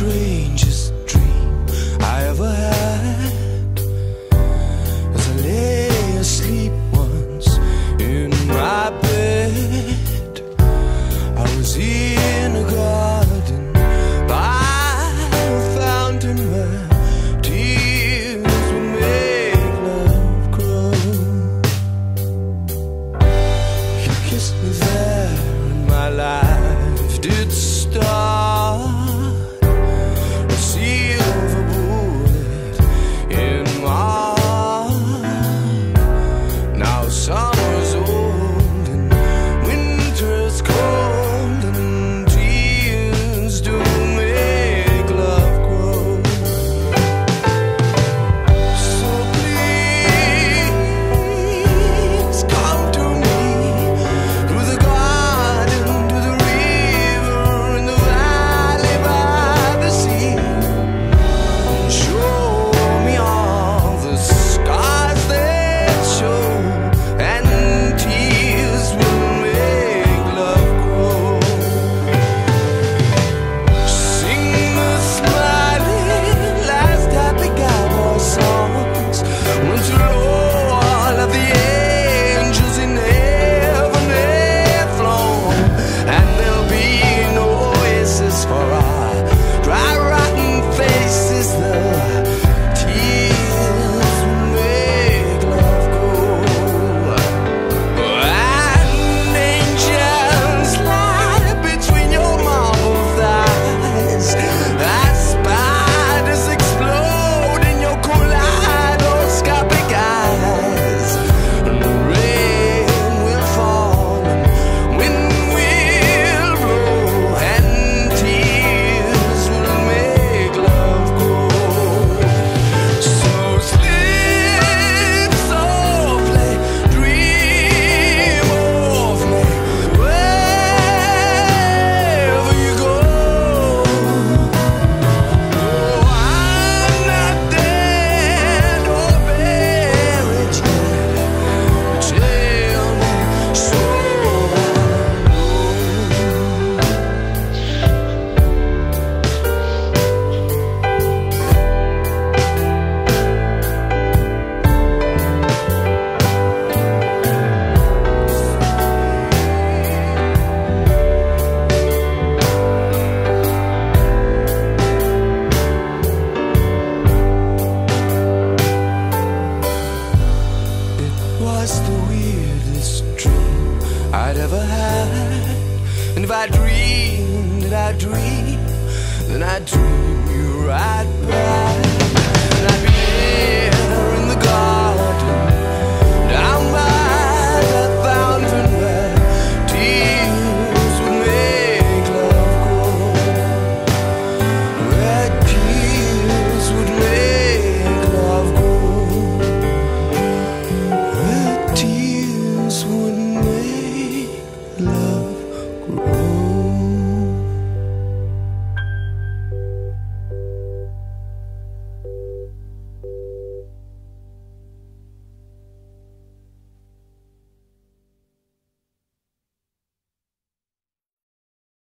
strangest dream I ever had. As I lay asleep once in my bed, I was in a garden by a fountain where tears would make love grow. You kissed me there and my life did start. A silver bullet in my heart. Now summer's old and winter's cold, and tears do make love grow. So please come to me, through the garden, to the river, in the valley by the sea, and show me all the scars that show, and tears will make love grow. Sing the smiling last happy cowboy songs, once you know all of the angels in heaven have flown, and there'll be no oasis for our dry rotten faces. The tears will make love grow, and angels lie between your marble thighs, as spiders explode in your kaleidoscopic eyes. And rain will fall and wind will blow, and tears will make love grow. So sleep softly, dream of me, wherever you go. Oh, I'm not dead or buried yet. Tell me so I It was the weirdest dream I'd ever had. And if I dreamed, did I dream? Then I dream you right back.